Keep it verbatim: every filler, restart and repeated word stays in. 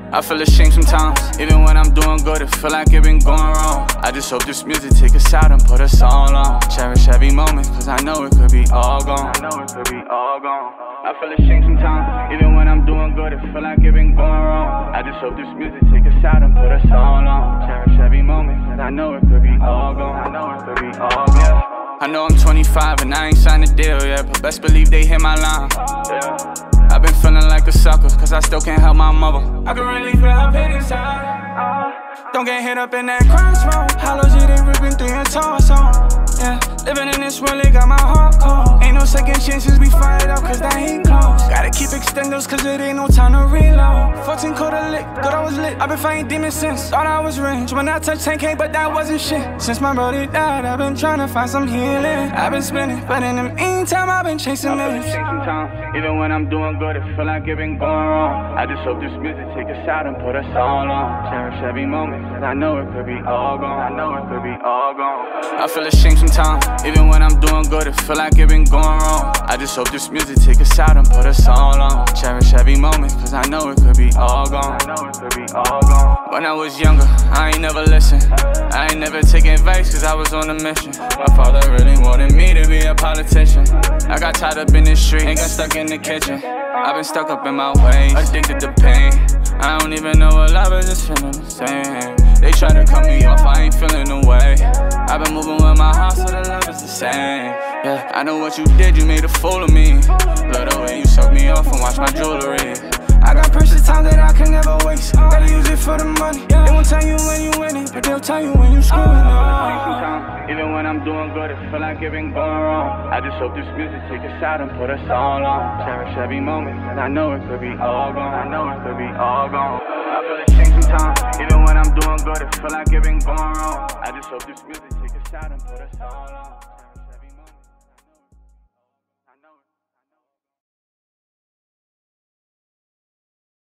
I feel ashamed sometimes, even when I'm doing good, it feel like it been going wrong. I just hope this music take us out and put us all on. Cherish every moment, cause I know it could be all gone. I know it could be all gone. I feel ashamed sometimes, even when I'm doing good, it feel like it been going wrong. I just hope this music take us out and put us all on. Cherish every moment, cause I know it could be all gone. I know it could be all gone. I know I'm twenty-five and I ain't signed a deal yet, but best believe they hit my line. Yeah. I've been feeling like a sucker, cause I still can't help my mother. I can really feel her pain inside. uh, Don't get hit up in that crossroad. Hollow G, they ripping through your torso. Yeah, living in this world, it got my heart cold. Ain't no second chances, we fired up cause that ain't close. Gotta keep extenders cause it ain't no time to reload. fourteen quarter lit, good I was lit. I've been fighting demons since, thought I was rich when I touched ten K, but that wasn't shit. Since my brother died, I've been trying to find some healing. I've been spinning, but in the meantime, I've been chasing millions. Even when I'm doing good, it feel like it been going wrong. I just hope this music take us out and put us all on. Cherish every moment, cause I know it could be all gone. I know it could be all gone. I feel ashamed sometimes, even when I'm doing good, it feel like it been going wrong. I just hope this music take us out and put us all on. Cherish every moment, cause I know it could be all gone. I know it could be all gone. When I was younger, I ain't never listened. I ain't never taking advice cause I was on a mission. My father really wanted me to be a politician. I got tied up in the street and got stuck in the kitchen. I've been stuck up in my ways, addicted to pain. I don't even know what love is, just feeling the same. They try to cut me off, I ain't feeling the way. I've been moving with my heart, so the love is the same. Yeah, I know what you did, you made a fool of me. Love the way you suck me off and watch my jewelry. I got precious time that I can never waste. Gotta use it for the money. They won't tell you when you win it, but they'll tell you when you screw it. Even when I'm doing good, it feel like it been going wrong. I just hope this music take us out and put us all on. Cherish every moment, cause I know it could be all gone. I know it could be all gone. I feel ashamed sometimes, even when I'm doing good, it feel like it been going wrong. I just hope this music take us out and put us all on.